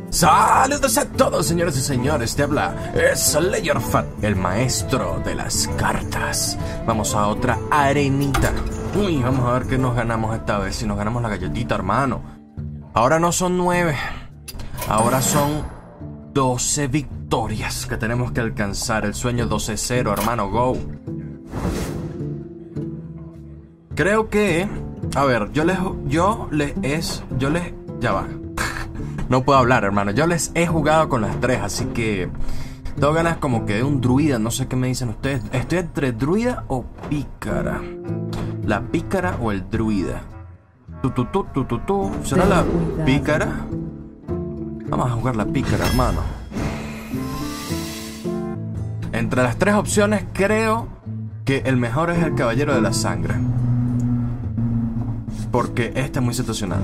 Saludos a todos, señores y señores, te habla Slayer Fat, el maestro de las cartas. Vamos a otra arenita. Uy, vamos a ver qué nos ganamos esta vez. Si nos ganamos la galletita, hermano. Ahora no son 9, ahora son 12 victorias que tenemos que alcanzar. El sueño 12-0, hermano, go. Creo que, a ver, ya va. No puedo hablar, hermano. Yo les he jugado con las tres, así que tengo ganas como que de un druida. No sé qué me dicen ustedes. Estoy entre druida o pícara. La pícara o el druida. ¿Será la pícara? Vamos a jugar la pícara, hermano. Entre las tres opciones creo que el mejor es el caballero de la sangre, porque este es muy situacional.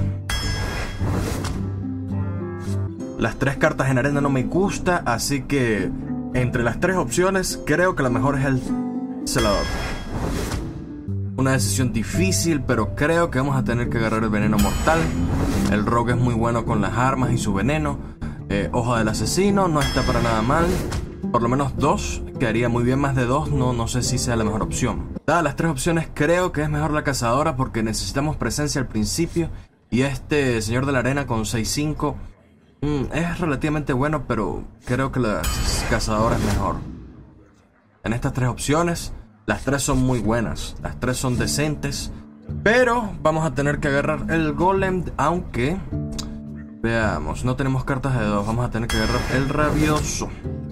Las tres cartas en arena no me gusta, así que entre las tres opciones creo que la mejor es el celador. Una decisión difícil, pero creo que vamos a tener que agarrar el veneno mortal. El rogue es muy bueno con las armas y su veneno. Hoja del asesino no está para nada mal. Por lo menos 2, quedaría muy bien. Más de 2 no sé si sea la mejor opción. Dadas las tres opciones, creo que es mejor la cazadora, porque necesitamos presencia al principio. Y este señor de la arena con 6-5 es relativamente bueno, pero creo que la cazadora es mejor. En estas tres opciones, las tres son muy buenas, las tres son decentes, pero vamos a tener que agarrar el golem, aunque veamos, no tenemos cartas de 2, vamos a tener que agarrar el rabioso.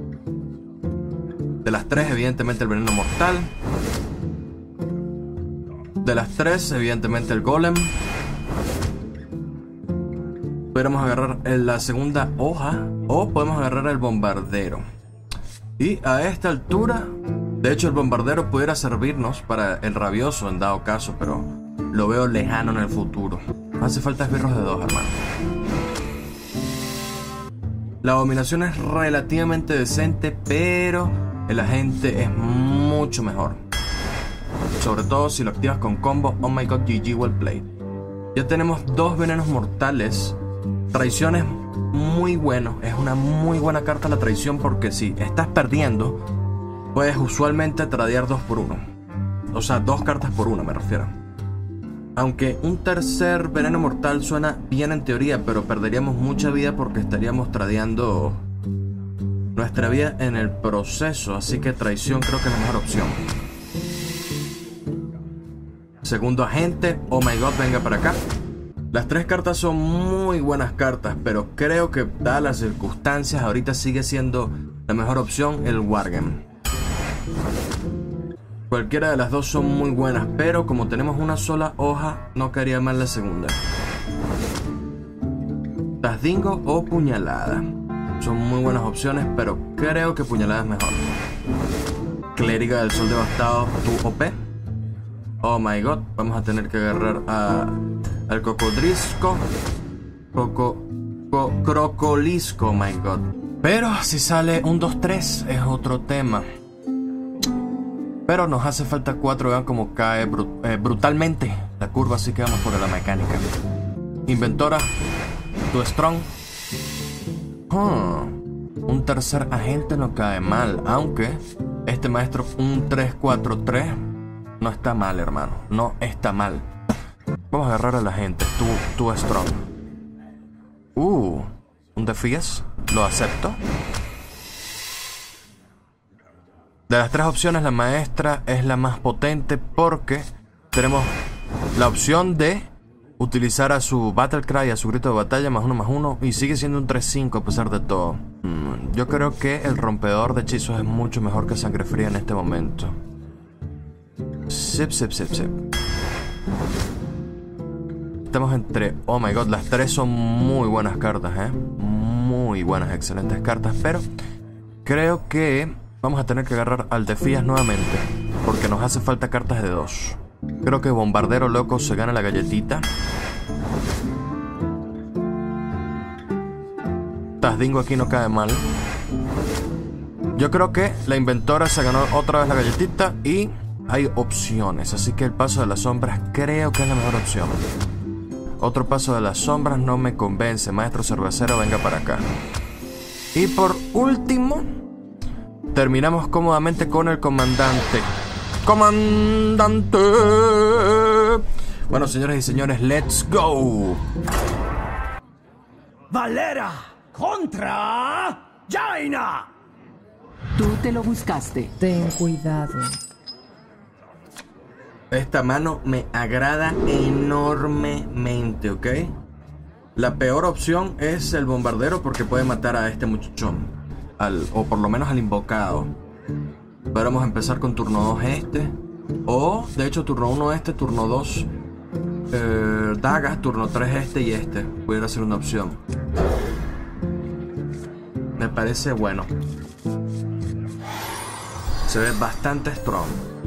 De las tres, evidentemente el veneno mortal. De las tres, evidentemente el golem. Podríamos agarrar la segunda hoja, o podemos agarrar el bombardero. Y a esta altura, de hecho el bombardero pudiera servirnos para el rabioso en dado caso, pero lo veo lejano en el futuro. Hace falta esbirros de 2, hermano. La abominación es relativamente decente, pero el agente es mucho mejor, sobre todo si lo activas con combo. Oh my god, GG, well played. Ya tenemos 2 venenos mortales. Traición es muy bueno, es una muy buena carta la traición, porque si estás perdiendo, puedes usualmente tradear 2 por 1. O sea, 2 cartas por 1 me refiero. Aunque un tercer veneno mortal suena bien en teoría, pero perderíamos mucha vida porque estaríamos tradeando nuestra vida en el proceso. Así que traición creo que es la mejor opción. Segundo agente, oh my god, venga para acá. Las tres cartas son muy buenas cartas, pero creo que dadas las circunstancias ahorita sigue siendo la mejor opción el Wargame. Cualquiera de las dos son muy buenas, pero como tenemos una sola hoja, no caería mal la segunda. Tazdingo o puñalada. Son muy buenas opciones, pero creo que puñalada es mejor. Clériga del sol devastado, tu OP. Oh my god, vamos a tener que agarrar al cocodrisco. Crocolisco, oh my god. Pero si sale un 2-3 es otro tema. Pero nos hace falta 4, vean como cae brutalmente la curva, así que vamos por la mecánica. Inventora, tu strong. Un tercer agente no cae mal, aunque este maestro un 3-4-3 no está mal, hermano, no está mal. Vamos a agarrar a la gente, tu strong. Un defías, lo acepto. De las tres opciones, la maestra es la más potente porque tenemos la opción de utilizar a su Battlecry, a su grito de batalla, +1/+1, y sigue siendo un 3-5 a pesar de todo. Yo creo que el rompedor de hechizos es mucho mejor que sangre fría en este momento. Sip. Estamos entre... Oh my god, las tres son muy buenas cartas, muy buenas, excelentes cartas, pero creo que vamos a tener que agarrar al Defías nuevamente, porque nos hace falta cartas de 2. Creo que Bombardero Loco se gana la galletita. Tazdingo aquí no cae mal. Yo creo que la Inventora se ganó otra vez la galletita y hay opciones, así que el Paso de las Sombras creo que es la mejor opción. Otro paso de las sombras no me convence. Maestro cervecero, venga para acá. Y por último, terminamos cómodamente con el comandante. ¡Comandante! Bueno, señores y señores, let's go. Valera contra Jaina. Tú te lo buscaste. Ten cuidado. Esta mano me agrada enormemente, ¿ok? La peor opción es el bombardero porque puede matar a este muchachón. O por lo menos al invocado. Pero vamos a empezar con turno 2 este. O, de hecho, turno 1 este, turno 2 dagas, turno 3 este y este. Pudiera ser una opción. Me parece bueno. Se ve bastante strong.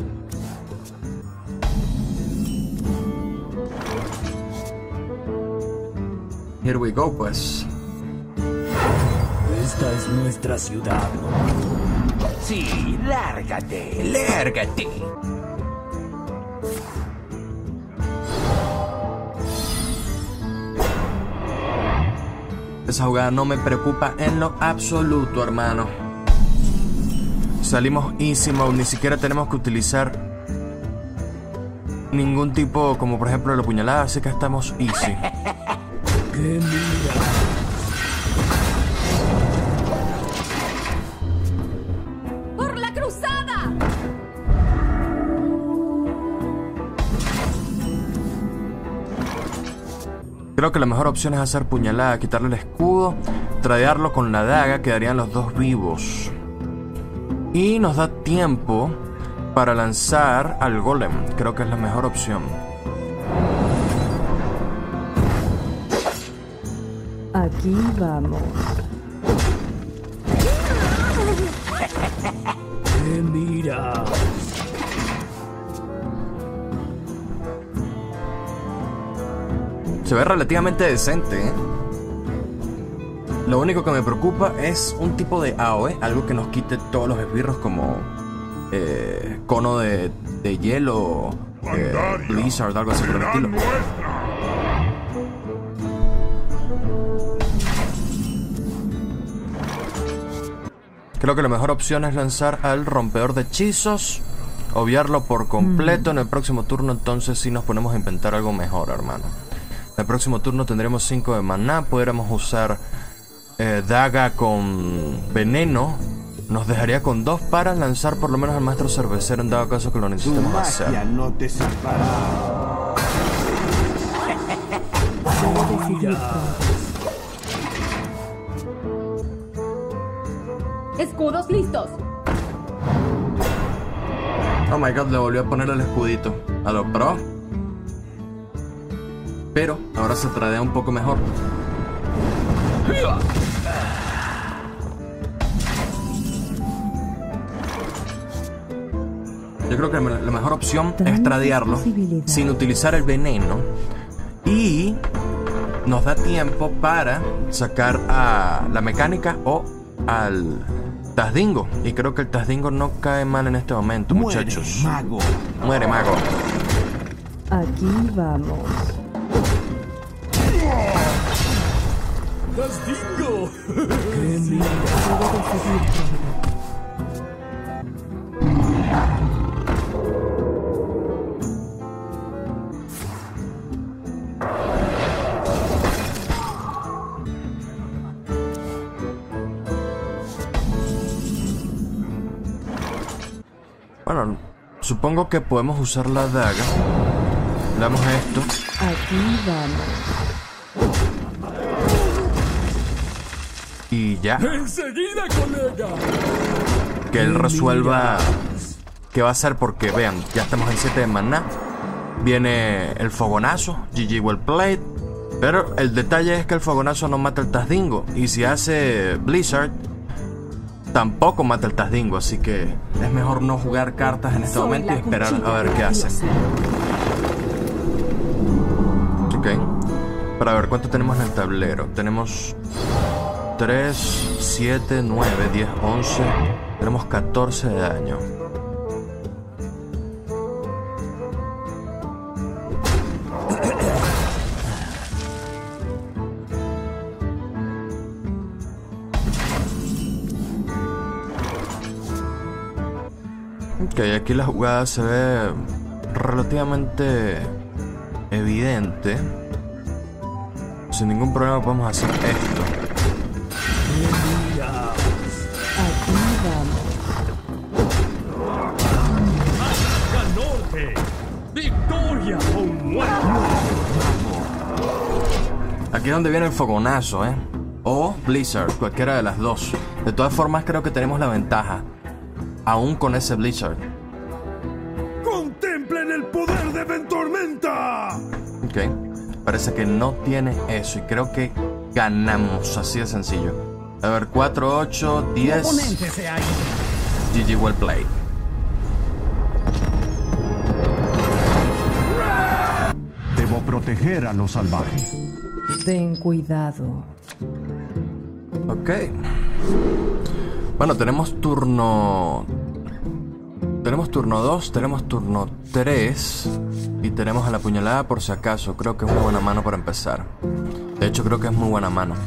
Here we go, pues. Esta es nuestra ciudad. Sí, lárgate, lárgate. Esa jugada no me preocupa en lo absoluto, hermano. Salimos easy mode, ni siquiera tenemos que utilizar ningún tipo, como por ejemplo la puñalada, así que estamos easy. ¡Qué mira! ¡Por la cruzada! Creo que la mejor opción es hacer puñalada, quitarle el escudo, tradearlo con la daga, quedarían los dos vivos. Y nos da tiempo para lanzar al golem, creo que es la mejor opción. Aquí vamos. ¡Qué mira! Se ve relativamente decente, ¿eh? Lo único que me preocupa es un tipo de AOE, algo que nos quite todos los esbirros como cono de hielo, Blizzard, algo así por el estilo. Creo que la mejor opción es lanzar al rompedor de hechizos, obviarlo por completo. En el próximo turno entonces sí nos ponemos a inventar algo mejor, hermano. En el próximo turno tendremos 5 de maná, pudiéramos usar daga con veneno. Nos dejaría con 2 para lanzar por lo menos al maestro cervecero en dado caso que lo necesitemos hacer. No te salvará. Escudos listos. Oh my god, le volvió a poner el escudito a lo pro. Pero ahora se tradea un poco mejor. Yo creo que la mejor opción es tradearlo sin utilizar el veneno. Y nos da tiempo para sacar a la mecánica o al Tazdingo. Y creo que el Tazdingo no cae mal en este momento, muchachos. Muere, mago. Muere, mago. Aquí vamos. ¡Tazdingo! ¡Qué mira! Bueno, supongo que podemos usar la daga. Le damos esto. Aquí vamos. Y ya. ¡Enseguida, colega! Que él resuelva qué va a hacer, porque vean, ya estamos en 7 de maná. Viene el fogonazo, GG well played. Pero el detalle es que el fogonazo no mata el Tazdingo. Y si hace Blizzard, tampoco mata el Tazdingo. Así que es mejor no jugar cartas en este momento y esperar a ver qué hace. Ok. Para ver cuánto tenemos en el tablero. Tenemos 3, 7, 9, 10, 11. Tenemos 14 de daño. Ok, aquí la jugada se ve relativamente evidente. Sin ningún problema podemos hacer esto. Aquí vamos. ¡Al norte! ¡Victoria o muerte! Aquí es donde viene el fogonazo, o Blizzard, cualquiera de las dos. De todas formas creo que tenemos la ventaja, aún con ese Blizzard. ¡Contemplen el poder de Ventormenta! Ok, parece que no tiene eso y creo que ganamos, así de sencillo. A ver, 4, 8, 10. GG, well played. Debo proteger a lo salvaje. Ten cuidado. Ok. Bueno, tenemos turno 2, tenemos turno 3 y tenemos a la puñalada por si acaso. Creo que es una buena mano para empezar. De hecho, creo que es muy buena mano.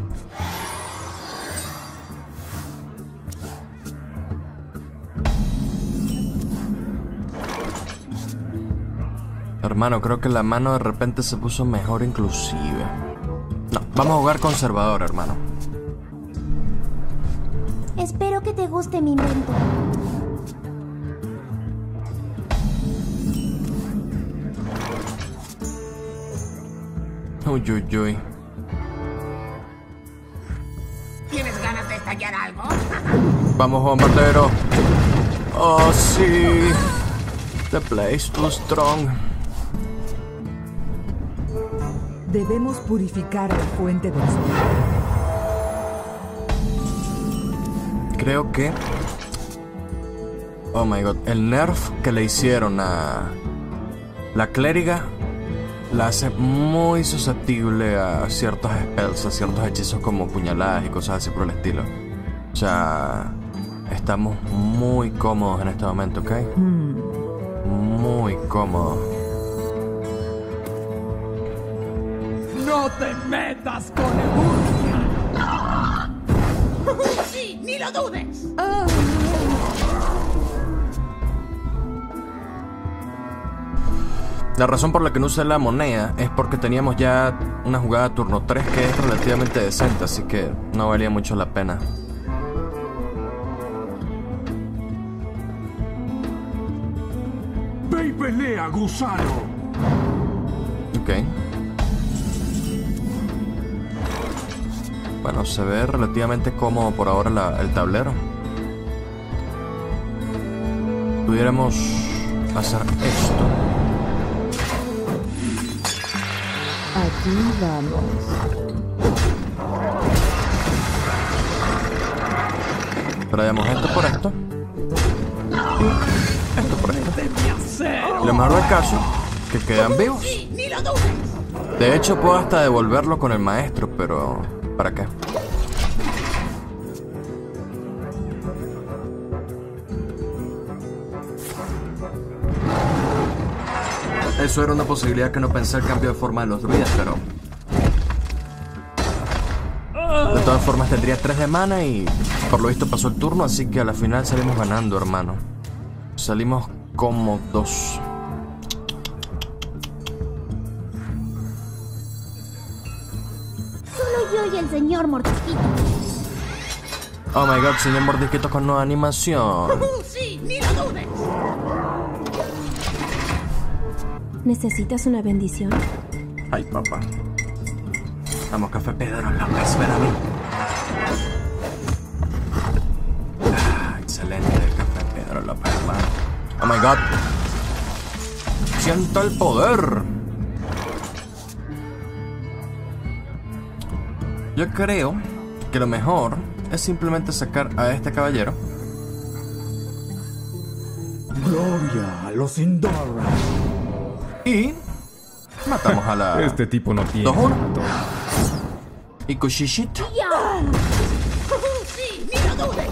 Hermano, creo que la mano de repente se puso mejor inclusive. No, vamos a jugar conservador, hermano. Espero que te guste mi invento. Uy, uy, uy. ¿Tienes ganas de estallar algo? Vamos, bombardero. Oh, sí. The place too strong. Debemos purificar la fuente del sol. Creo que... Oh my god. El nerf que le hicieron a la clériga la hace muy susceptible a ciertos spells, a ciertos hechizos como puñaladas y cosas así por el estilo. O sea, estamos muy cómodos en este momento, ¿ok? Muy cómodos. ¡No te metas con el ¡Sí! ¡Ni lo dudes! La razón por la que no usé la moneda es porque teníamos ya una jugada turno 3 que es relativamente decente, así que no valía mucho la pena. ¡Ve y pelea, gusano! Ok. Bueno, se ve relativamente cómodo por ahora el tablero. Pudiéramos hacer esto. Aquí vamos. Traemos esto por esto. Y esto por esto. Y lo mejor del caso, que quedan vivos. ¡Sí! ¡Ni lo dudes! De hecho, puedo hasta devolverlo con el maestro, pero... ¿para qué? Eso era una posibilidad que no pensé el cambio de forma de los druidas, pero... De todas formas tendría 3 de mana y por lo visto pasó el turno, así que a la final salimos ganando, hermano. Salimos cómodos. Solo yo y el señor Mordisquito. Oh my god, señor Mordisquito con nueva animación. ¡Sí! ¡Ni lo dudes! ¿Necesitas una bendición? Ay, papá. Vamos, Café Pedro López, ven a mí. Excelente, Café Pedro López, hermano. Oh my god. Siento el poder. Yo creo que lo mejor es simplemente sacar a este caballero. ¡Gloria a los Indora! Y matamos a la... Este tipo no tiene 2-1. tanto. Y Kushishito. ¡Sí! ¡Ni lo dudes!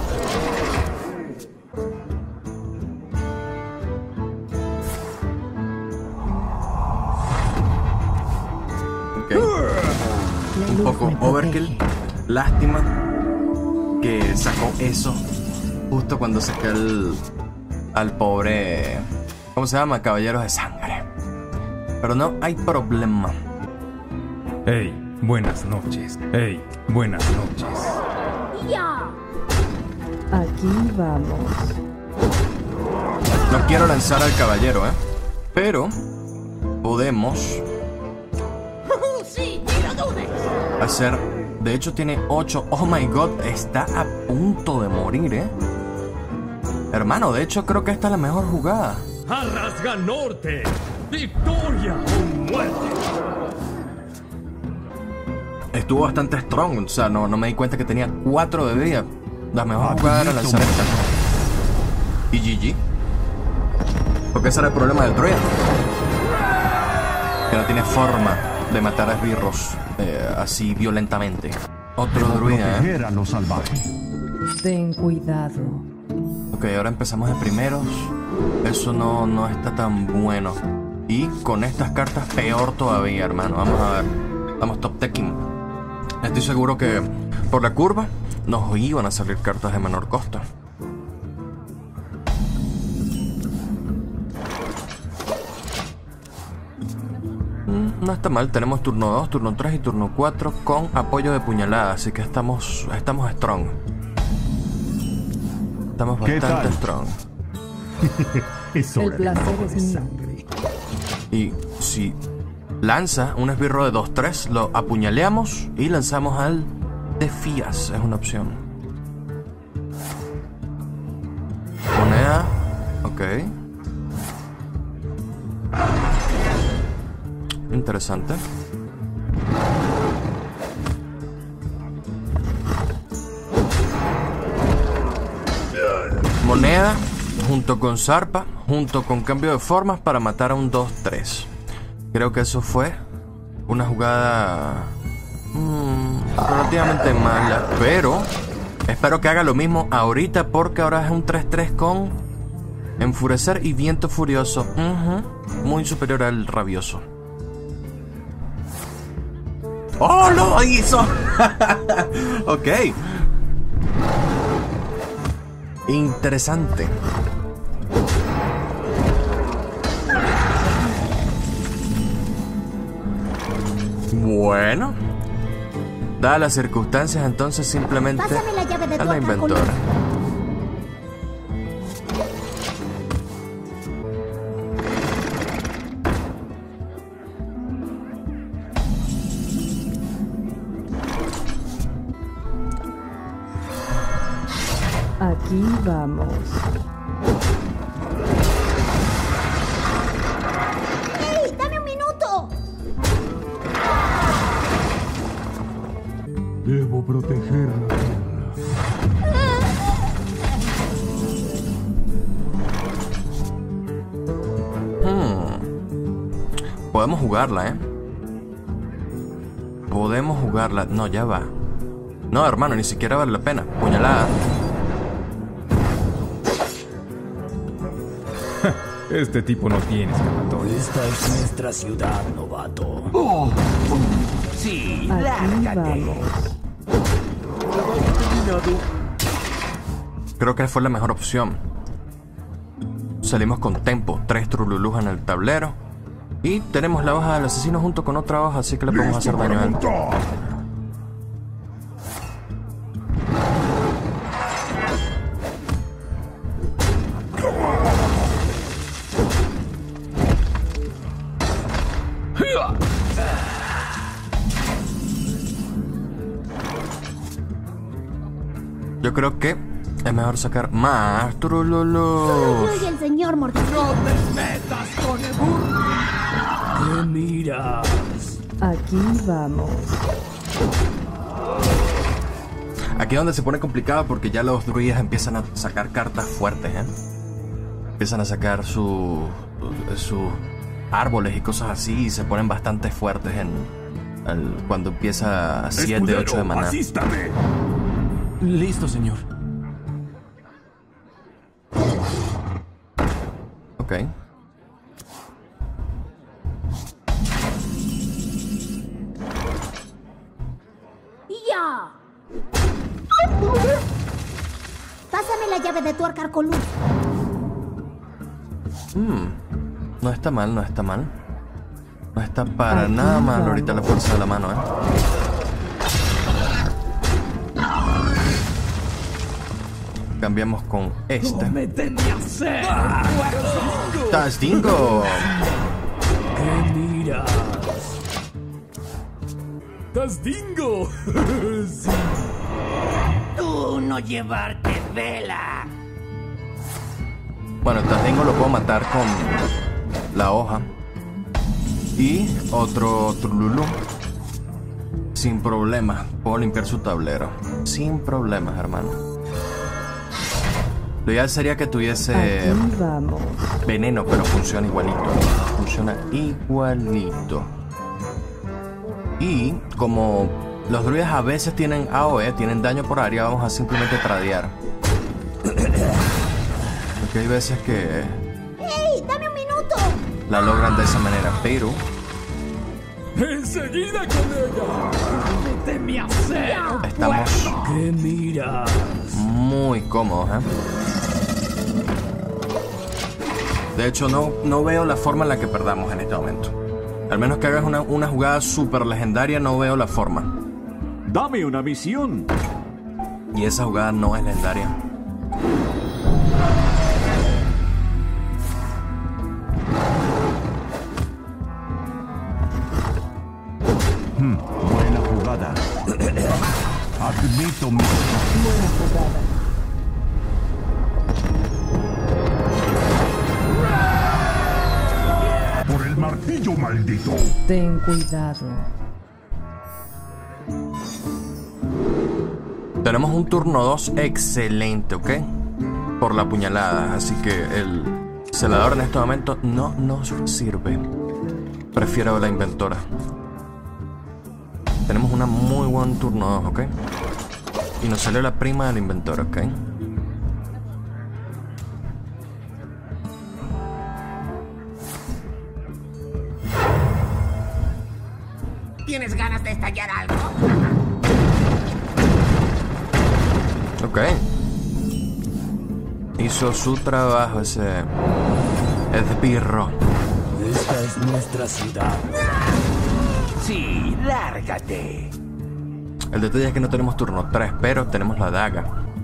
Ok. Un poco overkill. Lástima que sacó eso justo cuando saqué al pobre... ¿Cómo se llama? Caballeros de Sangre. Pero no hay problema. Hey, buenas noches. Hey, buenas noches. ¡Ya! Aquí vamos. No quiero lanzar al caballero, pero podemos Sí, ni lo dudes. hacer... De hecho tiene 8. Oh my god, está a punto de morir, Hermano, de hecho creo que esta es la mejor jugada. ¡Arrasga Norte! ¡Victoria o muerte! Estuvo bastante strong, o sea, no me di cuenta que tenía 4 de vida. La mejor jugada era lanzar esta. Y GG. Porque ese era el problema del druida. Que no tiene forma de matar a esbirros así violentamente. Otro druida, Proteger a los salvajes. Ten cuidado. Ok, ahora empezamos de primeros. Eso no está tan bueno. Y con estas cartas peor todavía, hermano. Vamos a ver. Estamos top decking. Estoy seguro que por la curva nos iban a salir cartas de menor costo. No está mal, tenemos turno 2, turno 3 y turno 4 con apoyo de puñalada, así que estamos strong. Estamos ¿Qué bastante tal? strong. Es El hora de placer un poco es de mío. sangre. Y si lanza un esbirro de 2-3, lo apuñaleamos y lanzamos al de Fías, es una opción. Moneda, ok. Interesante. Moneda, junto con zarpa, junto con cambio de formas para matar a un 2-3. Creo que eso fue una jugada relativamente mala, pero espero que haga lo mismo ahorita porque ahora es un 3-3 con enfurecer y viento furioso. Muy superior al rabioso. ¡Oh, lo hizo! Ok. Interesante. Bueno, dadas las circunstancias, entonces simplemente Pásame la llave de a tu la arca con inventora. Aquí vamos. ¡Ey! ¡Dame un minuto! Debo proteger la tierra. Podemos jugarla, Podemos jugarla. No, ya va. No, hermano, ni siquiera vale la pena. Puñalada. Este tipo no tiene escapatoria. Esta es nuestra ciudad, novato. Sí, Aquí lárgate. vamos. Creo que fue la mejor opción. Salimos con tempo. 3 trululús en el tablero. Y tenemos la hoja del asesino junto con otra hoja, así que le podemos hacer daño a él. Yo creo que es mejor sacar más trululús. Yo y el señor Mordisquito. ¡No te metas con el burro! ¿Qué miras? Aquí vamos. Aquí es donde se pone complicado porque ya los druidas empiezan a sacar cartas fuertes, Empiezan a sacar sus árboles y cosas así y se ponen bastante fuertes cuando empieza 7, 8 de maná. ¡Asístame! Listo, señor. Ok. ¡Ya! Pásame la llave de tu arca con luz. No está mal, no está mal. No está para Aquí nada mal vamos. ahorita la fuerza de la mano, Cambiamos con este. ¡Cómeteme a hacer! ¡Tazdingo! ¿Qué miras? ¡Tazdingo! Sí. Tú no llevarte vela. Bueno, el Tazdingo lo puedo matar con la hoja. Y otro Trululú. Sin problemas. Puedo limpiar su tablero. Sin problemas, hermano. Lo ideal sería que tuviese Aquí vamos. veneno, pero funciona igualito. Funciona igualito. Y como los druidas a veces tienen AOE, tienen daño por área, vamos a simplemente tradear. Porque hay veces que ¡Ey! ¡Dame un minuto! la logran de esa manera, pero ¡Enseguida con ella! ¡Cómeteme a hacer! estamos ¿Qué miras? muy cómodos, De hecho, no veo la forma en la que perdamos en este momento. Al menos que hagas una jugada súper legendaria, no veo la forma. Dame una misión. Y esa jugada no es legendaria. Buena jugada. Admito mi... Buena jugada. Por el martillo maldito. Ten cuidado. Tenemos un turno 2 excelente, ¿ok? Por la puñalada, así que el celador en este momento no nos sirve. Prefiero la inventora. Tenemos una muy buen turno 2, ¿ok? Y nos salió la prima de la inventora, ¿ok? ¿Tienes ganas de estallar algo? Ok. Hizo su trabajo ese esbirro. Esta es nuestra ciudad. Sí, lárgate. El detalle es que no tenemos turno 3, pero tenemos la daga.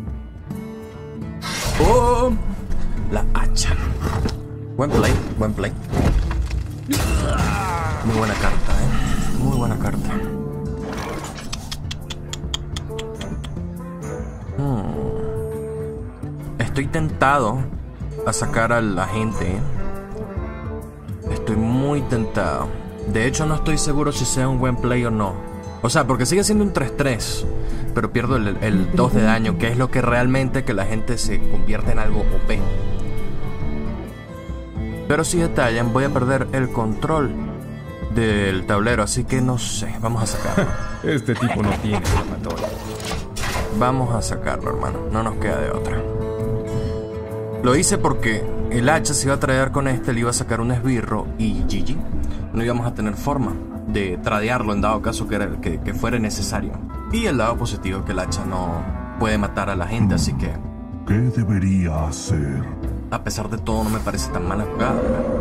¡Oh! La hacha. Buen play, buen play. Muy buena carta, Muy buena carta. Estoy tentado a sacar a la gente. Estoy muy tentado. De hecho, no estoy seguro si sea un buen play o no. O sea, porque sigue siendo un 3-3, pero pierdo el 2 de daño, que es lo que realmente que la gente se convierte en algo OP. Pero si detallan, voy a perder el control del tablero, así que no sé, vamos a sacarlo. Este tipo no tiene escapatoria. Vamos a sacarlo, hermano, no nos queda de otra. Lo hice porque el hacha se iba a tradear con este, le iba a sacar un esbirro y GG. No íbamos a tener forma de tradearlo en dado caso que fuera necesario. Y el lado positivo es que el hacha no puede matar a la gente, así que ¿Qué debería hacer? a pesar de todo no me parece tan mala jugada.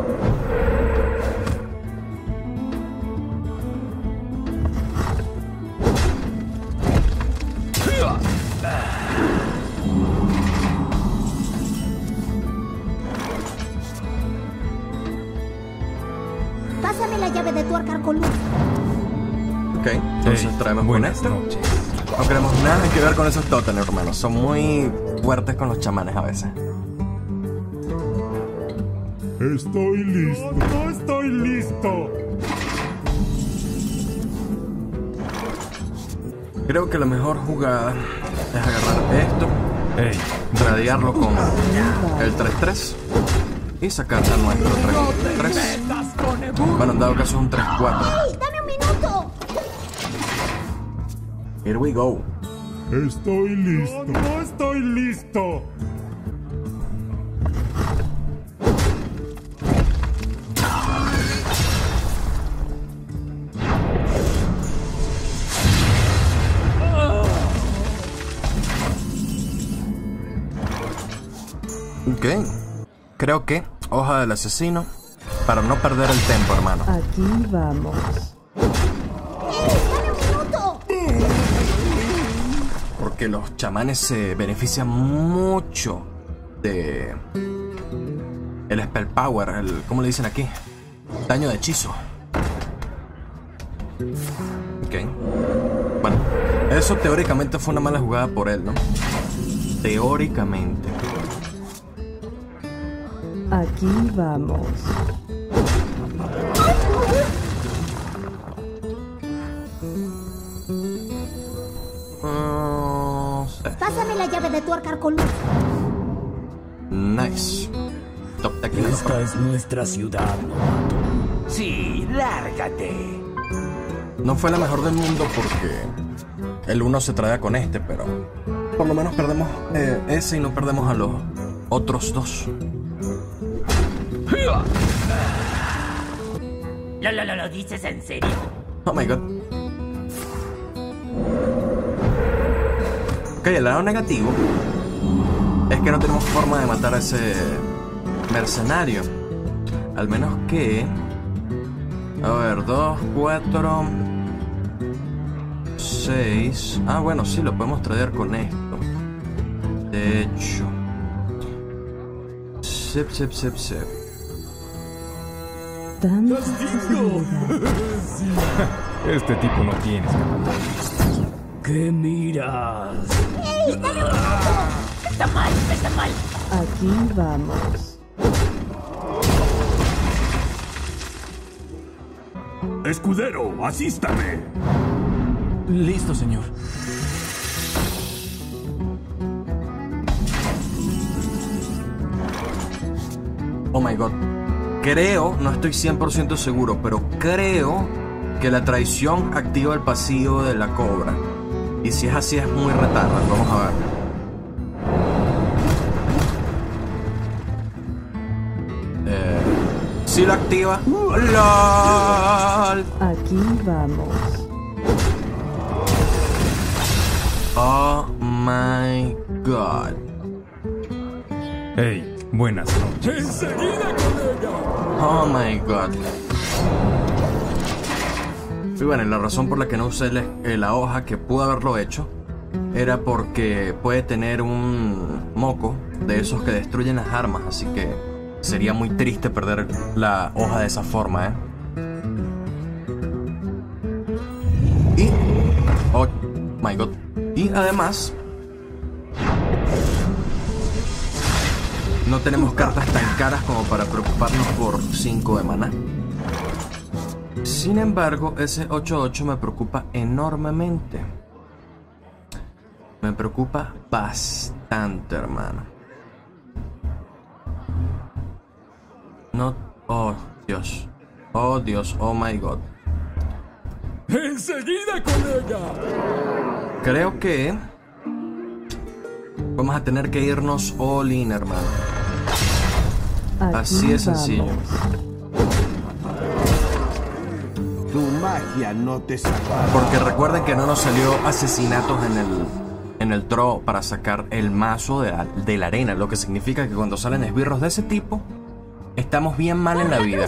Pásame la llave de tu arcarcoluz. Ok, entonces Hey, traemos con buenas esto. noches. No queremos nada que ver con esos tótems, hermanos. Son muy fuertes con los chamanes a veces. Estoy listo. No estoy listo. Creo que la mejor jugada es agarrar esto, Hey, tradearlo con el 3-3 y sacar a nuestro 3-3. Bueno, en dado caso es un 3-4. ¡Ey! ¡Dame un minuto! Here we go. Estoy listo. No estoy listo. Ok. Creo que hoja del asesino para no perder el tiempo, hermano. Aquí vamos. ¡Dame un minuto! Porque los chamanes se benefician mucho de el spell power, el, ¿cómo le dicen aquí? Daño de hechizo. Ok. Bueno, eso teóricamente fue una mala jugada por él, ¿no? Teóricamente. Aquí vamos. Pásame la llave de tuerca con luz. Nice. Top de aquí. Esta es nuestra ciudad, novato. Sí, lárgate. No fue la mejor del mundo porque el uno se trae con este, pero por lo menos perdemos ese y no perdemos a los otros dos. ¿Lo dices en serio? Oh my god. Ok, el lado negativo es que no tenemos forma de matar a ese mercenario. Al menos que... A ver, 2, 4... 6... Ah, bueno, sí, lo podemos tradear con esto. De hecho... Sip. Tantas ¡Dingo! posibilidades. Sí. Este tipo no tiene escapatoria. ¿Qué miras? ¡Ey, dame un minuto! Está mal. Aquí vamos. Escudero, asístame. Listo, señor. Oh my god. Creo, no estoy 100% seguro, pero creo que la traición activa el pasivo de la cobra. Y si es así, es muy retarda. Vamos a ver. Si lo activa. ¡Lol! Aquí vamos. Oh my god. Hey, buenas noches. ¡Enseguida, colega! Oh my god. Y bueno, la razón por la que no usé la hoja, que pude haberlo hecho, era porque puede tener un moco de esos que destruyen las armas, así que sería muy triste perder la hoja de esa forma, ¿eh? Y... oh my god. Y además... no tenemos cartas tan caras como para preocuparnos por 5 de maná. Sin embargo, ese 8-8 me preocupa enormemente. Me preocupa bastante, hermano. No... oh, Dios. Oh, Dios. Oh, my God. ¡Enseguida, colega! Creo que... vamos a tener que irnos all in, hermano. Aquí Así de sencillo. vamos. Tu magia no te salvará. Porque recuerden que no nos salió asesinatos en el draw para sacar el mazo de la arena. Lo que significa que cuando salen esbirros de ese tipo, estamos bien mal en la vida.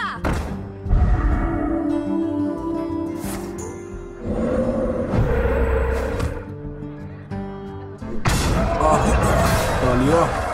Oh, dolió.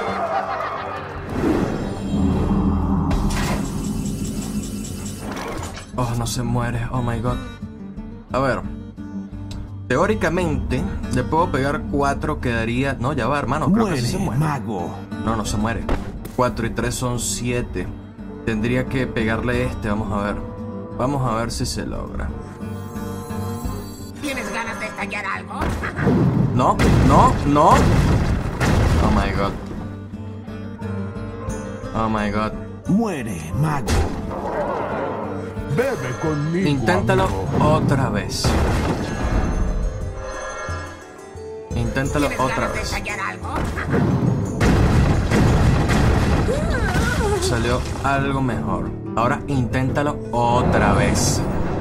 Oh, no se muere. Oh my god. A ver. Teóricamente, le puedo pegar 4, quedaría... no, ya va, hermano. Creo que sí se muere. Mago. No, no se muere. 4 y 3 son 7. Tendría que pegarle este. Vamos a ver. Vamos a ver si se logra. ¿Tienes ganas de estallar algo? No, no, no. Oh my god. Oh my god. Muere, mago. Bebe conmigo. Inténtalo amigo. otra vez. Inténtalo ¿Tienes otra ganas de vez. estallar algo? Salió algo mejor. Ahora inténtalo otra vez.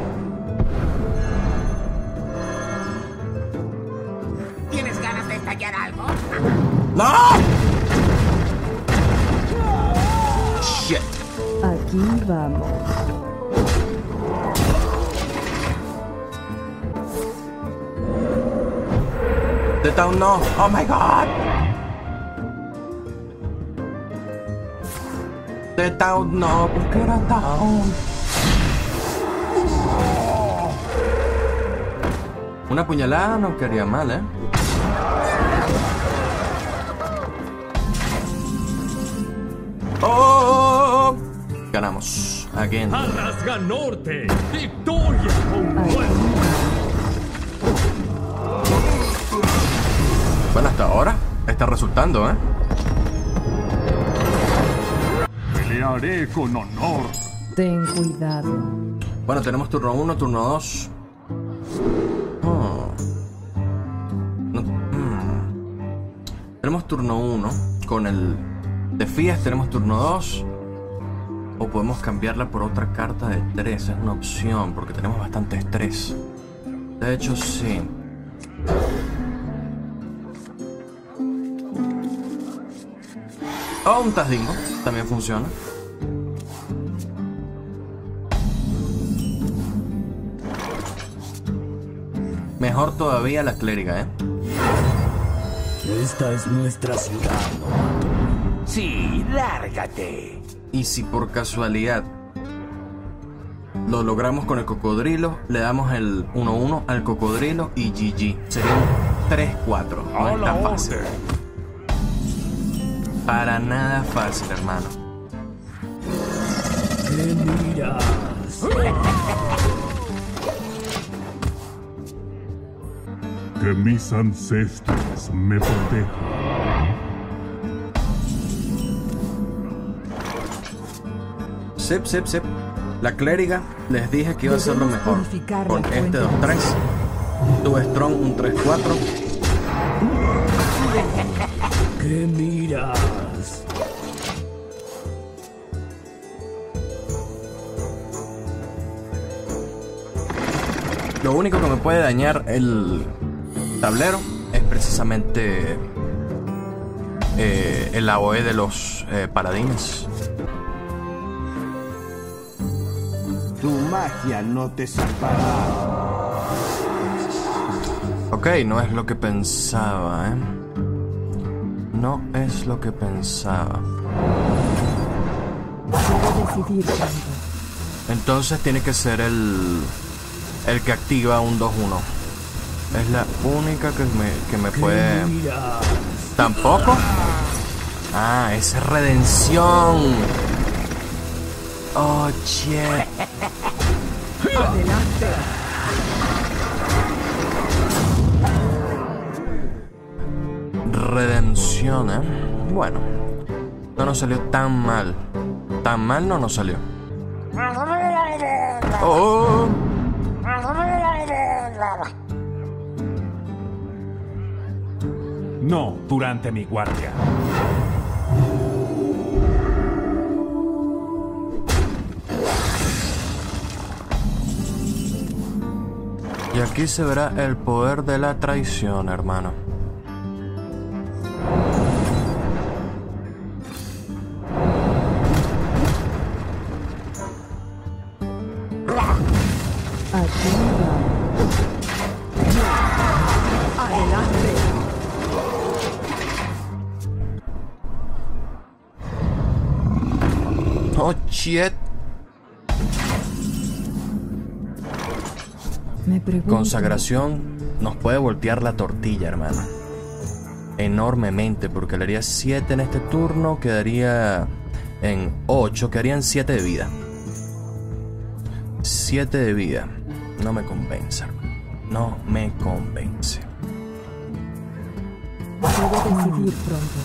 ¿Tienes ganas de estallar algo? ¡No! shit. Aquí vamos. The Town no. Oh my god. The Town no. ¿Por qué era Town? Una puñalada no quedaría mal, ¿eh? ¡Oh! Ganamos. Again. Arrasga Norte. Victoria con muerte. Bueno, hasta ahora está resultando, ¿eh? Pelearé con honor. Ten cuidado. Bueno, tenemos turno 1, turno 2. Tenemos turno 1 con el de Fías, tenemos turno 2. O podemos cambiarla por otra carta de 3. Es una opción porque tenemos bastante estrés. De hecho, sí. O un Tazdingo también funciona. Mejor todavía la clériga, ¿eh? Esta es nuestra ciudad. Sí, lárgate. Y si por casualidad lo logramos con el cocodrilo, le damos el 1-1 al cocodrilo y GG. Sería un 3-4. No es tan fácil. Para nada fácil, hermano. ¿Qué miras? Que mis ancestros me protejan. Sip. La clériga les dije que iba a ser lo mejor. Con este 2-3. Tu Strong un 3-4. ¿Qué miras? Lo único que me puede dañar el tablero es precisamente el AOE de los paladines. Tu magia no te salvará. Ok, no es lo que pensaba, ¿eh? No es lo que pensaba. Debo decidir cuándo. Entonces tiene que ser el que activa un 2-1. Es la única que me puede... ¿Tampoco? Ah, es redención. Oh, shit. Adelante. Redención, ¿eh? Bueno, no nos salió tan mal. Tan mal no nos salió. Oh. No, durante mi guardia. Y aquí se verá el poder de la traición, hermano. Aquí vamos. Adelante. Oh, shit. Me pregunto. Consagración nos puede voltear la tortilla, hermano. Enormemente, porque le haría 7 en este turno, quedaría en 8, quedarían 7 de vida. 7 de vida. No me convence, hermano. No me convence. Debo decidir pronto.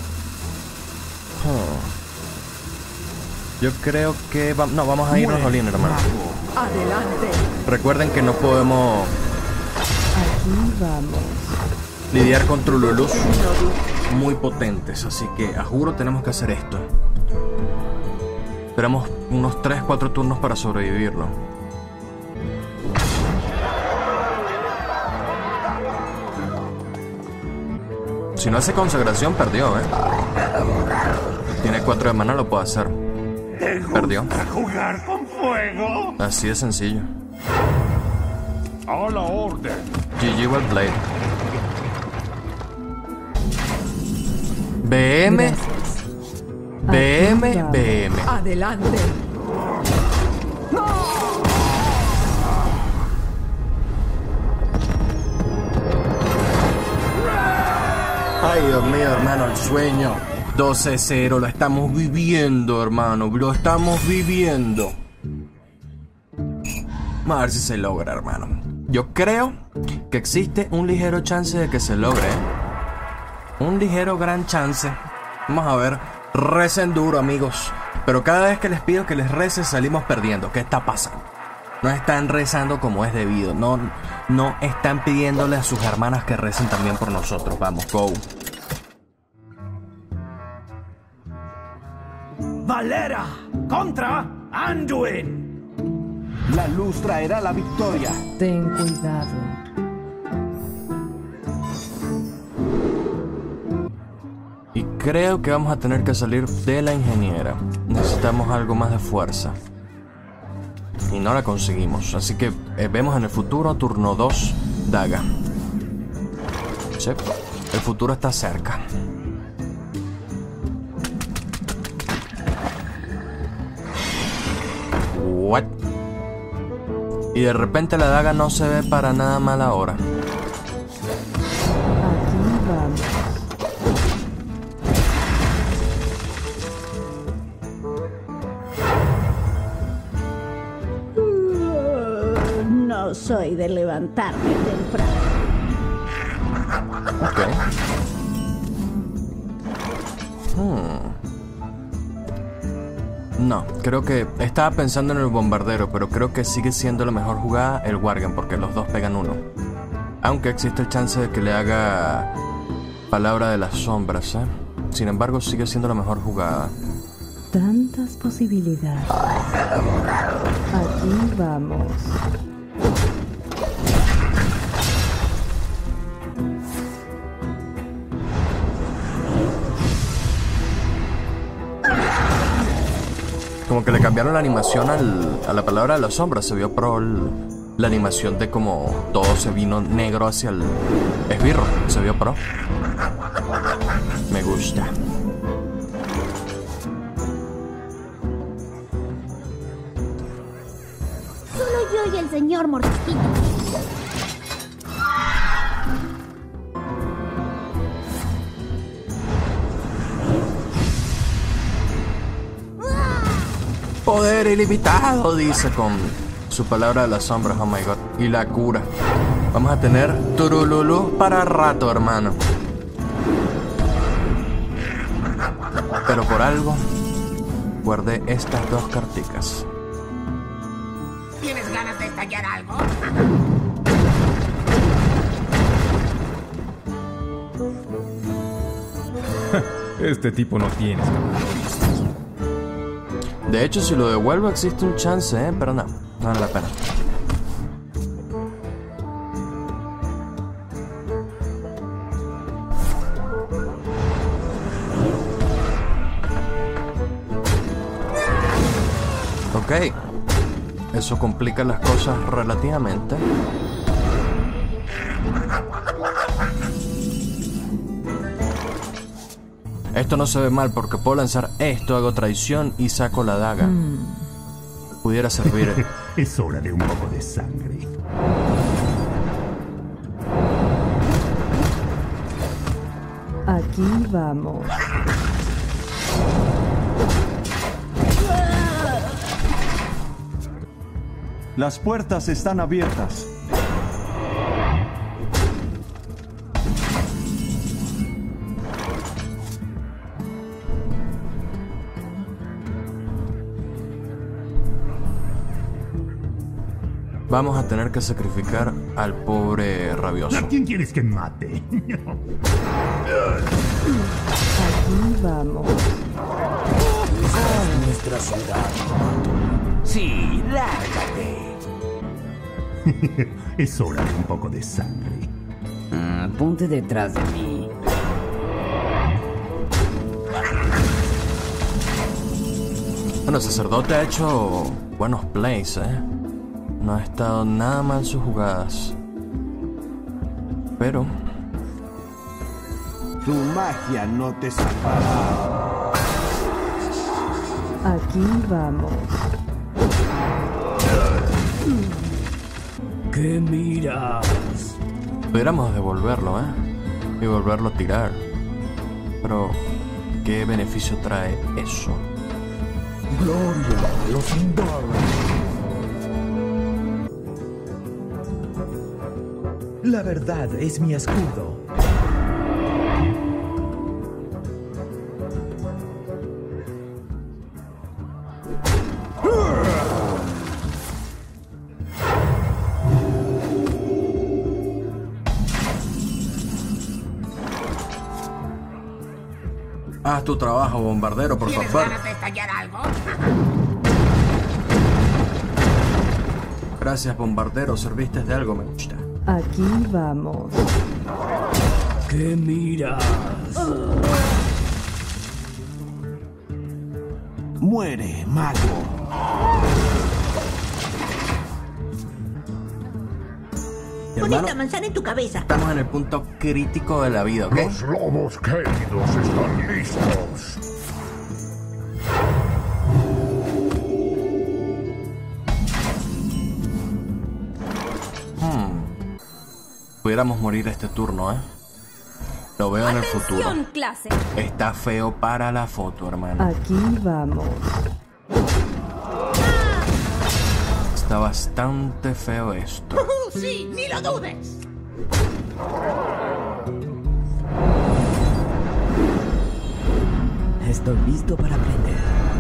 Yo creo que... no, vamos a irnos all in, hermano. Adelante. Recuerden que no podemos Aquí vamos. lidiar con Trululus muy potentes, así que a juro tenemos que hacer esto. Esperamos unos 3-4 turnos para sobrevivirlo. Si no hace consagración, perdió, ¿eh? Tiene 4 de mana, lo puede hacer. Perdió. ¿Jugar con fuego? Así de sencillo. A la orden. GG well played. BM. BM. BM. Adelante. Ay, Dios mío, hermano, el sueño. 12-0, lo estamos viviendo, hermano. Lo estamos viviendo. Vamos a ver si se logra, hermano. Yo creo que existe un ligero chance de que se logre, ¿eh? Un ligero gran chance. Vamos a ver. Recen duro, amigos. Pero cada vez que les pido que les recen, salimos perdiendo. ¿Qué está pasando? No están rezando como es debido. No están pidiéndole a sus hermanas que recen también por nosotros. Vamos, go. Valera contra Anduin. La luz traerá la victoria. Ten cuidado. Y creo que vamos a tener que salir de la ingeniera. Necesitamos algo más de fuerza. Y no la conseguimos. Así que vemos en el futuro, turno 2, daga. Sí, el futuro está cerca. What? Y de repente la daga no se ve para nada mal ahora. Aquí vamos. No soy de levantarme temprano. Ok. No, creo que estaba pensando en el bombardero, pero creo que sigue siendo la mejor jugada el Wargen, porque los dos pegan uno. Aunque existe el chance de que le haga palabra de las sombras, ¿eh? Sin embargo, sigue siendo la mejor jugada. Tantas posibilidades. Aquí vamos. Como que le cambiaron la animación a la palabra de las sombras. Se vio pro la animación de como todo se vino negro hacia el esbirro. Se vio pro. Me gusta. Solo yo y el señor Mordisquito. Poder ilimitado, dice con su palabra de las sombras. Oh my god. Y la cura. Vamos a tener turululu para rato, hermano. Pero por algo guardé estas dos carticas. ¿Tienes ganas de estallar algo? Este tipo no tiene escapatoria. De hecho, si lo devuelvo existe un chance, pero no vale la pena. Ok, eso complica las cosas relativamente. Esto no se ve mal porque puedo lanzar esto, hago traición y saco la daga. Pudiera servir. Es hora de un poco de sangre. Aquí vamos. Las puertas están abiertas. Vamos a tener que sacrificar al pobre rabioso. ¿A quién quieres que mate? Aquí vamos. Nuestra ciudad. Sí, lárgate. Es hora de un poco de sangre. Ponte detrás de mí. Bueno, el sacerdote ha hecho buenos plays, No ha estado nada mal sus jugadas. Pero tu magia no te salvará. Aquí vamos. ¿Qué miras? pudiéramos devolverlo, y volverlo a tirar. Pero ¿qué beneficio trae eso? Gloria a los Undying. La verdad es mi escudo. Haz tu trabajo, bombardero, por favor. ¿Tienes ganas de estallar algo? Gracias, bombardero. Serviste de algo, me gusta. Aquí vamos. ¿Qué miras? Muere, mago. Bonita manzana en tu cabeza. Estamos en el punto crítico de la vida, ¿ok? Los lobos queridos están listos. Pudiéramos morir este turno, Lo veo en el futuro. Clase. Está feo para la foto, hermano. Aquí vamos. Está bastante feo esto. Sí, ni lo dudes. Estoy listo para aprender.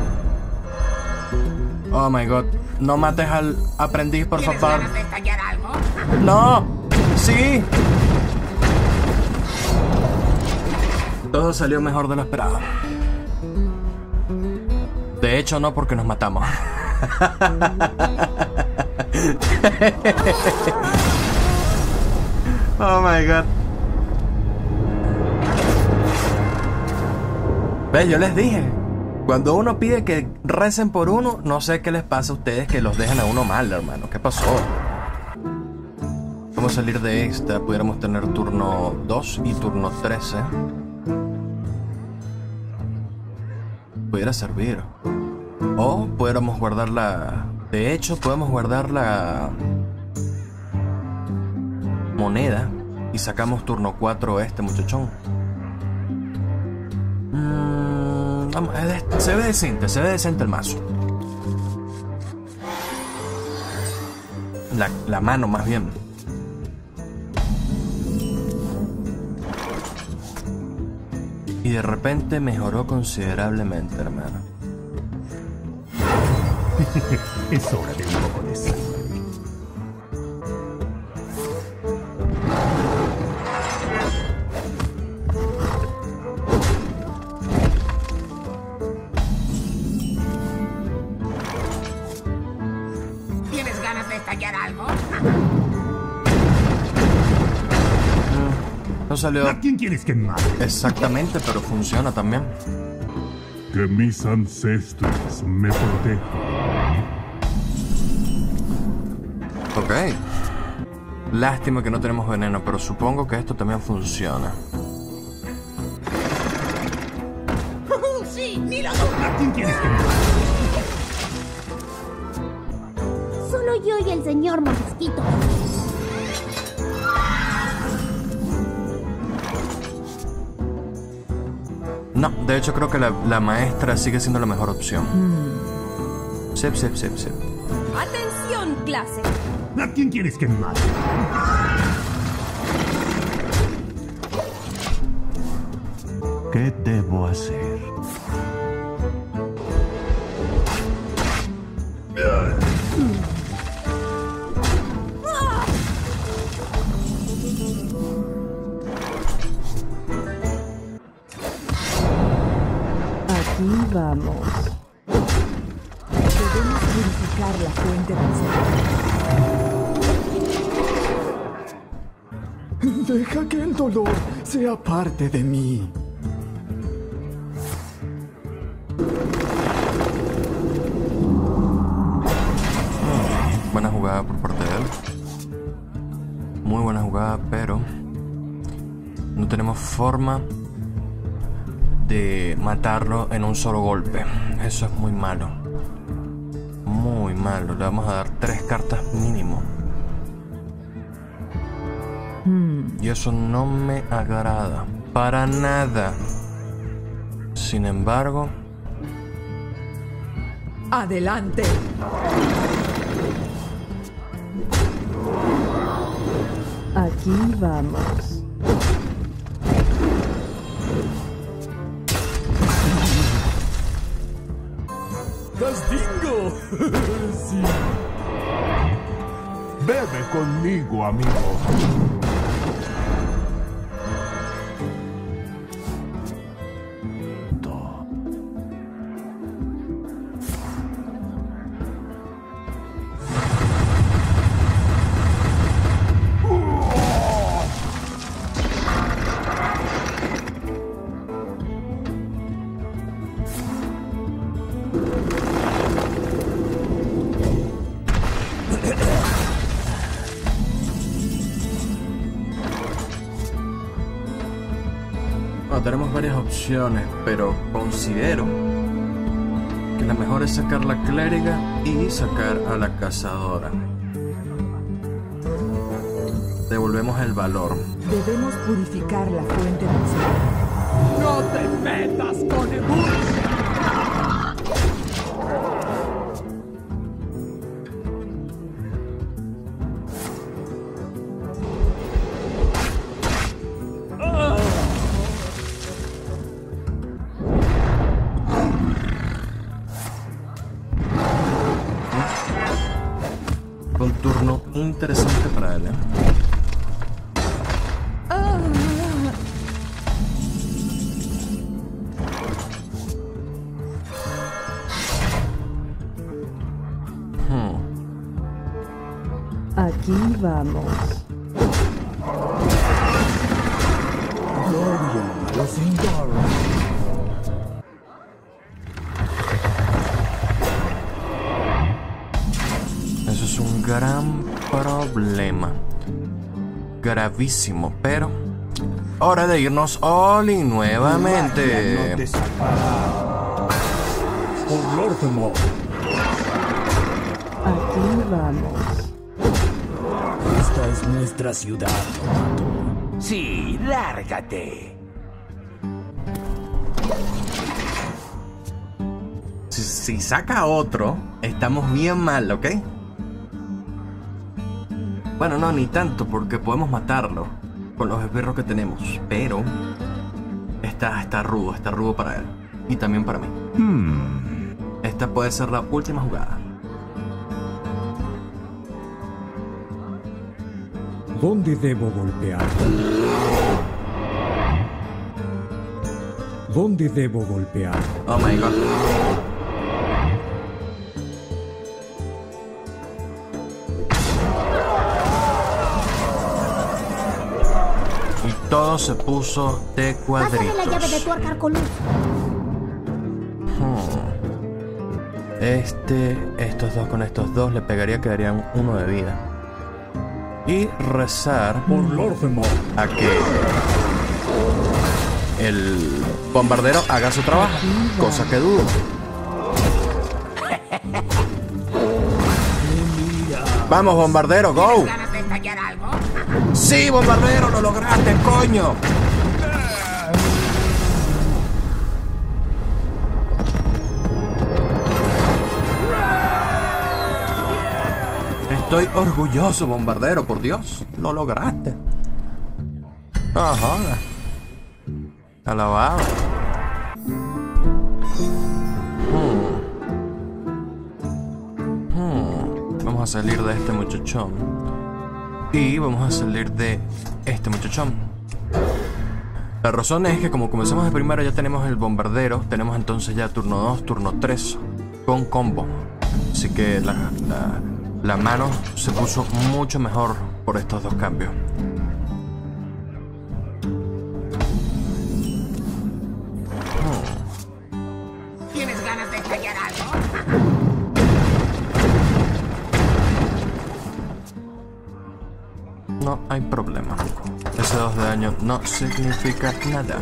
Oh my god. No mates al aprendiz, por favor. ¿Tienes ganas de estallar algo? ¡No! ¡Sí! Todo salió mejor de lo esperado. De hecho, no, porque nos matamos. Oh my god. ¿Ves? Yo les dije. Cuando uno pide que recen por uno, no sé qué les pasa a ustedes que los dejan a uno mal, hermano. ¿Qué pasó? Vamos a salir de esta. Pudiéramos tener turno 2 y turno 13. Pudiera servir. O pudiéramos guardar la... De hecho, podemos guardar la moneda y sacamos turno 4 este muchachón. Vamos, se ve decente el mazo. La mano, más bien. Y de repente mejoró considerablemente, hermano. Es hora de un poco de sangre. ¿Tienes ganas de estallar algo? No salió... ¿A quién quieres que mate? Exactamente, pero funciona también. Que mis ancestros me protejan. Ok. Lástima que no tenemos veneno, pero supongo que esto también funciona. Sí, ni lo dudes. ¿A quién quieres que mate? Solo yo y el señor Mordisquito. No, de hecho creo que la maestra sigue siendo la mejor opción. Sip. Atención, clase. ¿A quién quieres que mate? ¿Qué debo hacer? Aquí vamos. Debemos purificar la fuente del ser. Deja que el dolor sea parte de mí. jugada por parte de él. Muy buena jugada, pero no tenemos forma de matarlo en un solo golpe. Eso es muy malo. Muy malo. Le vamos a dar 3 cartas mínimo. Y eso no me agrada. Para nada. Sin embargo... ¡Adelante! Aquí vamos. ¡Castigo! Sí. Bebe conmigo, amigo. Tenemos varias opciones, pero considero que la mejor es sacar la clériga y sacar a la cazadora. Devolvemos el valor. Debemos purificar la fuente del cielo. ¡No te metas con el Un turno interesante para él, ¿eh? Aquí vamos. Gloria a los Indorus. Eso es un gran problema. Gravísimo, pero... hora de irnos all-in nuevamente. Por Lord Voldemort. Aquí vamos. Esta es nuestra ciudad, novato. Sí, lárgate. Si saca otro, estamos bien mal, ¿ok? Bueno, no, ni tanto, porque podemos matarlo con los esbirros que tenemos, pero está rudo para él. Y también para mí. Esta puede ser la última jugada. ¿Dónde debo golpear? ¿Dónde debo golpear? Oh my god. Y todo se puso de cuadritos. Pásame la llave de tu arcarcoluz. Estos dos con estos dos le pegaría, quedarían 1 de vida. Y rezar por Lord Voldemort a que el bombardero haga su trabajo, cosa que dudo. Vamos, bombardero, go. ¿Tienes ganas de estallar algo? Sí, bombardero, lo lograste, coño. Estoy orgulloso, bombardero, por Dios. Lo lograste. Ajá. Alabado. Vamos a salir de este muchachón. Y vamos a salir de este muchachón. La razón es que como comenzamos de primero ya tenemos el bombardero. Tenemos entonces ya turno 2, turno 3 con combo. Así que la mano se puso mucho mejor por estos dos cambios. ¿Tienes ganas de estallar algo? no hay problema. Ese 2 de daño no significa nada.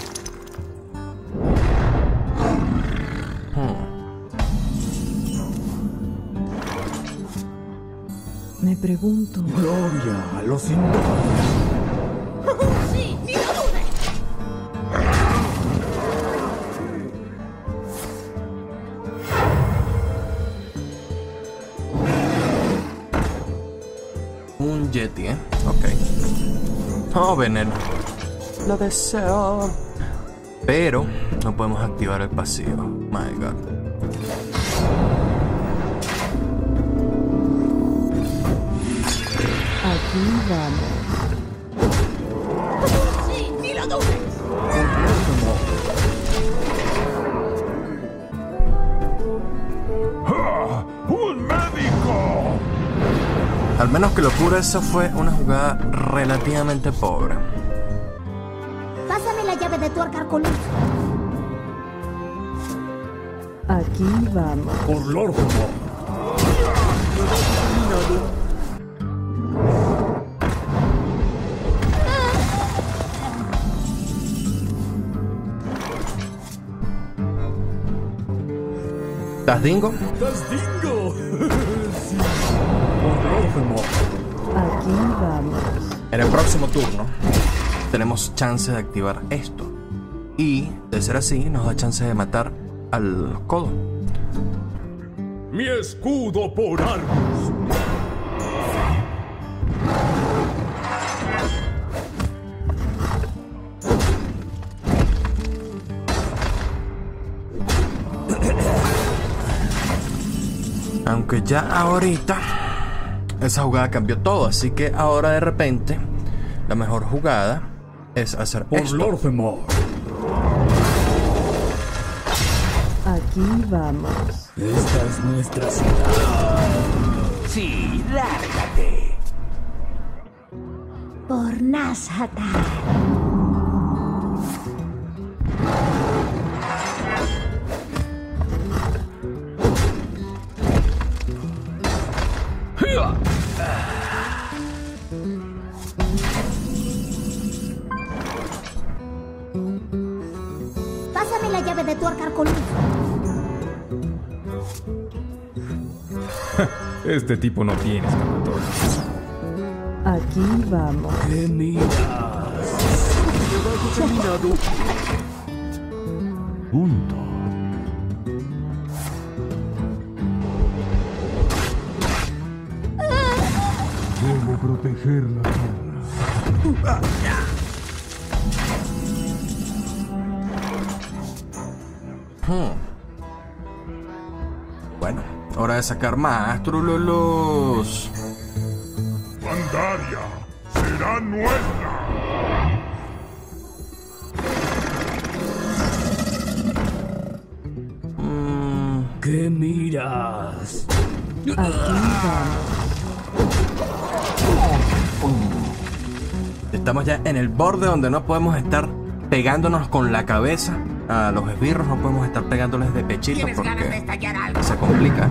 Me pregunto... Gloria a los indomables. ¡Sí! ¡Ni lo dudes! Un Yeti, ¿eh? Ok. Oh, veneno. Lo deseo. Pero no podemos activar el pasivo. My God. Aquí vamos. ¡Sí! ¡Ni lo dudes! ¡Un médico! Al menos que lo cure, eso fue una jugada relativamente pobre. Pásame la llave de tu arcarcoluz. Aquí vamos. Por Lord Humor. ¿Estás dingo? ¡Das dingo! Sí. Por Lord Humor. Aquí vamos. En el próximo turno tenemos chance de activar esto. Y, de ser así, nos da chance de matar al codo. Mi escudo por Argus. Aunque ya ahorita esa jugada cambió todo, así que ahora de repente la mejor jugada es hacer por esto. Lord Humor. Aquí vamos. Esta es nuestra ciudad. Sí, lárgate. Por Nazata. Pásame la llave de tu arcarcoluz. Este tipo no tiene escapatoria. Aquí vamos. ¿Qué miras? Terminado. Punto. Debo proteger la tierra. Bueno, hora de sacar más Trululos. Pandaria será nuestra. ¿Qué miras? Aquí vamos. Estamos ya en el borde donde no podemos estar pegándonos con la cabeza a los esbirros, no podemos estar pegándoles de pechito ¿Tienes ganas de porque estallar algo? se complica.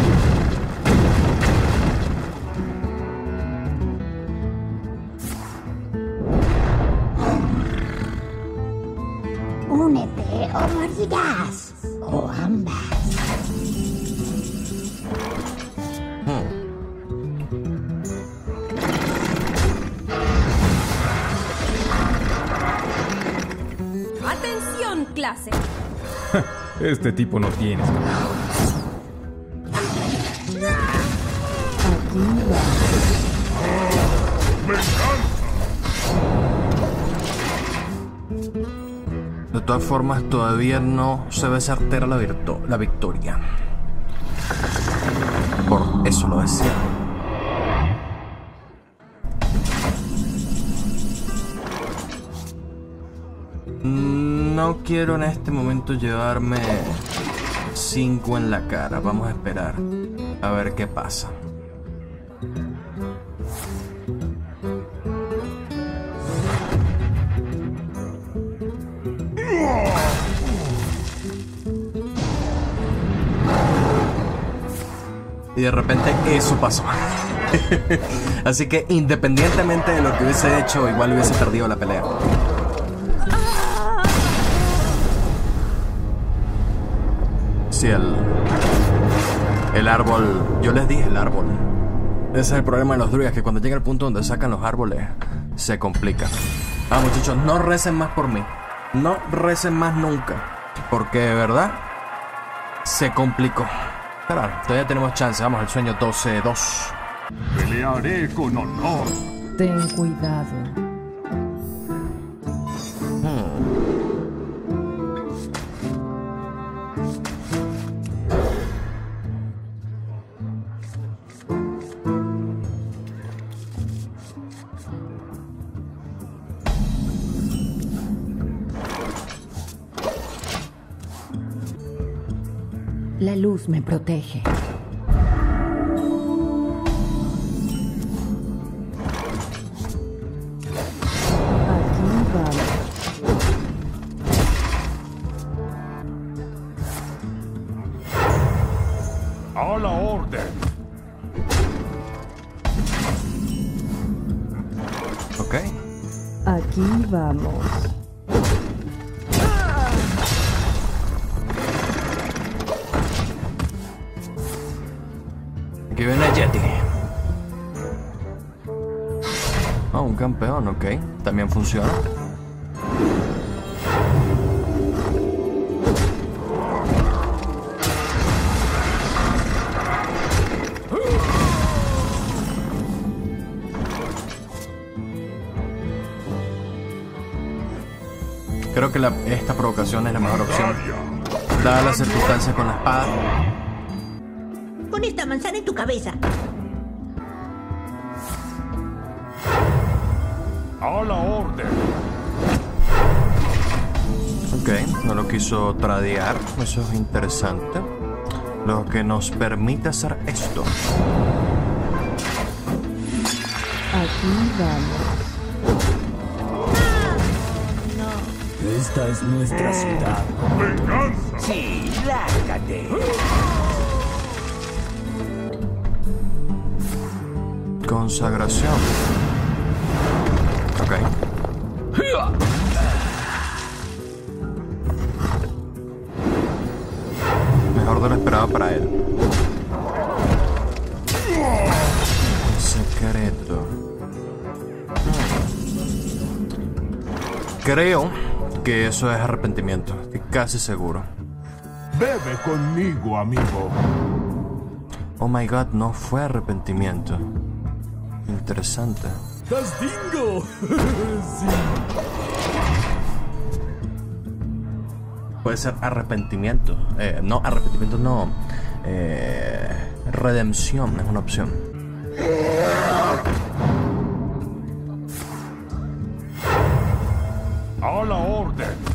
Únete o morirás. O ambas. Atención, clase. Este tipo no tiene escapatoria. Aquí vamos. De todas formas, todavía no se ve certera la victoria. Por eso lo decía. No quiero en este momento llevarme 5 en la cara. Vamos a esperar a ver qué pasa. Y de repente eso pasó. Así que independientemente de lo que hubiese hecho, igual hubiese perdido la pelea. Sí, el árbol. Yo les dije el árbol. Ese es el problema de los druidas, que cuando llega el punto donde sacan los árboles, se complica. Ah, muchachos, no recen más por mí. No recen más nunca. Porque de verdad se complicó. Pero todavía tenemos chance. Vamos al sueño 12-2. Pelearé con honor. Ten cuidado. La luz me protege. A la orden. Ok. Aquí vamos. Aquí viene Yeti. Ah, un campeón, ok. También funciona. Creo que esta provocación es la mejor opción, dadas las circunstancias con la espada. Con esta manzana en tu cabeza. A la orden. Ok, no lo quiso tradear. Eso es interesante. Lo que nos permite hacer esto. Aquí vamos. Esta es nuestra ciudad. ¡Venganza! Sí, lárgate. Consagración. Ok. Mejor de lo esperado para él. Secreto. Creo que eso es arrepentimiento. Estoy casi seguro. Bebe conmigo, amigo. Oh my god, no fue arrepentimiento. Interesante. ¡Castingo! Sí. Puede ser arrepentimiento. No, arrepentimiento no. Redención es una opción. A la orden.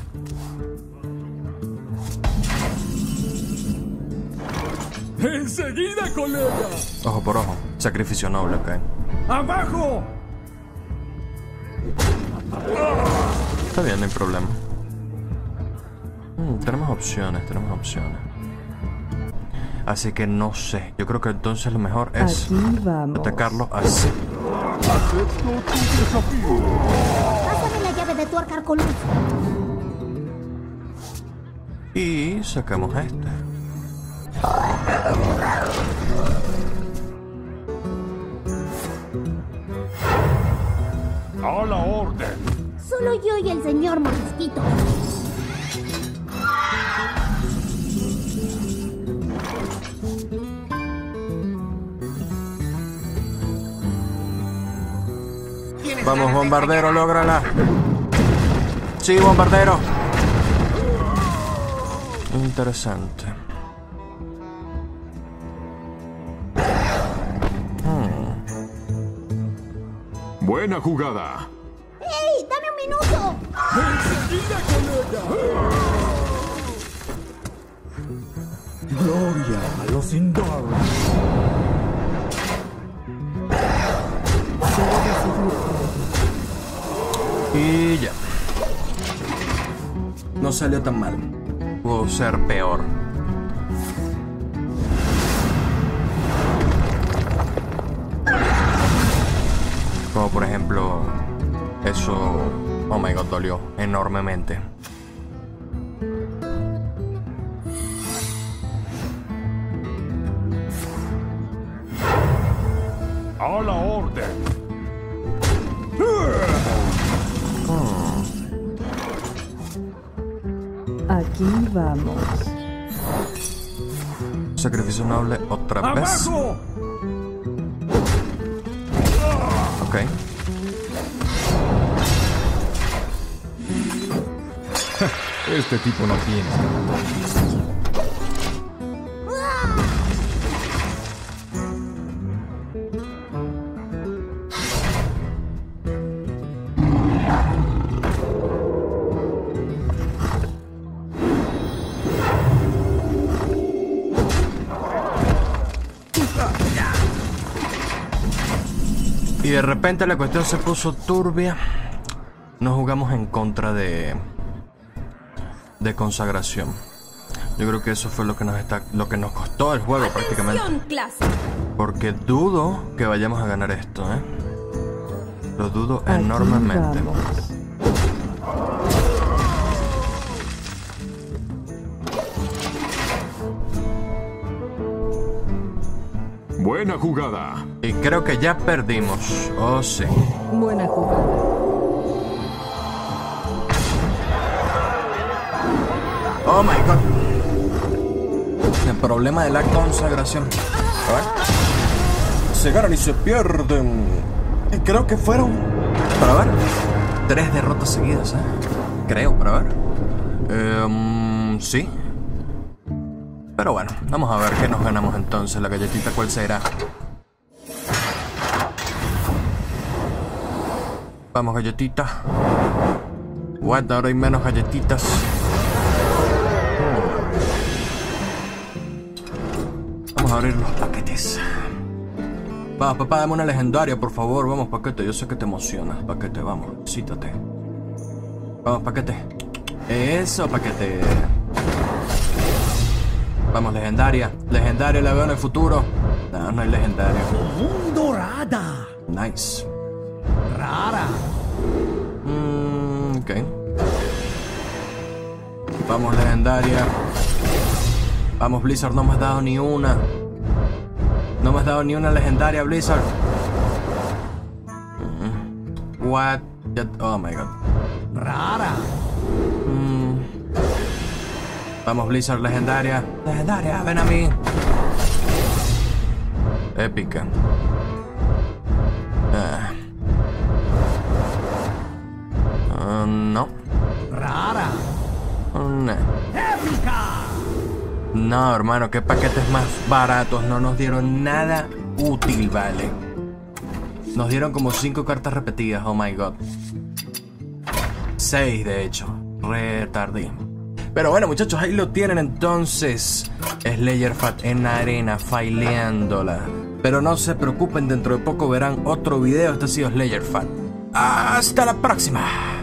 ¡Enseguida, colega! Ojo por ojo. Sacrificio noble, ok. ¡Abajo! Está bien, no hay problema. Tenemos opciones, tenemos opciones. Así que no sé. Yo creo que entonces lo mejor es atacarlo así. Acepto tu desafío. Pásame la llave de tu arcarcoluz. Y sacamos este. A la orden. Solo yo y el señor Mordisquito. Vamos, bombardero, lógrala. Sí, bombardero. Interesante. Buena jugada. ¡Ey! ¡Dame un minuto! ¡Enseguida, colega! ¡Gloria a los Indar! Y ya. No salió tan mal. Pudo ser peor. Como por ejemplo, eso, oh my god, dolió enormemente. A la orden. Aquí vamos. Sacrificio noble otra vez. Ok. Este tipo no tiene escapatoria. Y de repente la cuestión se puso turbia. No jugamos en contra de consagración. Yo creo que eso fue lo que nos costó el juego prácticamente. Porque dudo que vayamos a ganar esto, ¿eh? Lo dudo enormemente. Buena jugada. Y creo que ya perdimos. Oh, sí. Buena jugada. Oh my god. El problema de la consagración. A ver. Se ganan y se pierden. Y creo que fueron, para ver, 3 derrotas seguidas, ¿eh? Creo, para ver. Sí. Pero bueno, vamos a ver qué nos ganamos entonces. La galletita, ¿cuál será? Vamos, galletita. What, ahora hay menos galletitas. Vamos a abrir los paquetes. Vamos, papá, dame una legendaria, por favor. Vamos, paquete, yo sé que te emocionas. Paquete, vamos, cítate. Vamos, paquete. Eso, paquete. Vamos, legendaria. Legendaria la veo en el futuro. No, no hay legendaria. Dorada. Nice. Rara. Ok. Vamos, legendaria. Vamos, Blizzard, no me has dado ni una. No me has dado ni una legendaria, Blizzard. What? Oh my god. Rara. Vamos, Blizzard, legendaria. Legendaria, ven a mí. Épica. No. Rara. No. Épica. No, hermano, qué paquetes más baratos. No nos dieron nada útil, vale. Nos dieron como 5 cartas repetidas, oh my god. 6, de hecho. Retardí. Pero bueno, muchachos, ahí lo tienen entonces. Slayerfat en arena, faileándola. Pero no se preocupen, dentro de poco verán otro video. Este ha sido Slayerfat. ¡Hasta la próxima!